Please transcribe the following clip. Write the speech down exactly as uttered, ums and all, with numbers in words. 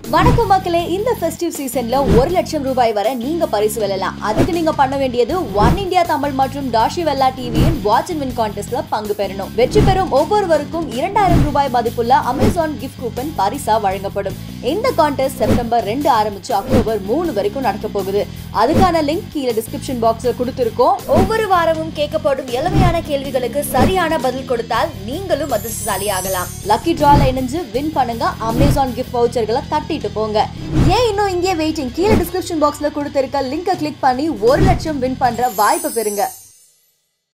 வணக்கம் மக்களே, இந்த ஃபெஸ்டிவ் சீசன்ல ஒரு லட்சம் ரூபாய் வரை நீங்க பரிசு வெல்லலாம். அதுக்கு நீங்க பண்ண வேண்டியது ஒன் இந்தியா தமிழ் மற்றும் டாஷி வெல்லா டிவியின் வாட்ச் அண்ட் வின் கான்டெஸ்ட்ல பங்கு பெறணும். வெற்றி பெறும் ஒவ்வொருவருக்கும் இரண்டாயிரம் ரூபாய் மதிப்புள்ள அமேசான் கிஃப்ட் கூப்பன் பரிசா வழங்கப்படும். இந்த கான்டெஸ்ட் செப்டம்பர் ரெண்டு ஆரம்பிச்சு அக்டோபர் மூணு வரைக்கும் நடக்க போகுது. அதுக்கான லிங்க் கீழே டிஸ்கிரிப்ஷன் பாக்ஸ்ல கொடுத்திருக்கோம். ஒவ்வொரு வாரமும் கேட்கப்படும் எளிமையான கேள்விகளுக்கு சரியான பதில் கொடுத்தால் நீங்களும் அதிர்ஷ்டசாலி ஆகலாம். லக்கி டிரால இணைஞ்சு வின் பண்ணுங்க. அமேசான் கிஃப்ட் வவுச்சர்களை தட்டிட்டு போங்க. ஏன் இன்னும் இங்கே வெயிட்டிங்? கீழே டிஸ்கிரிப்ஷன் பாக்ஸ்ல கொடுத்திருக்க லிங்கை கிளிக் பண்ணி ஒரு லட்சம் வின் பண்ற வாய்ப்பு பெறுங்க.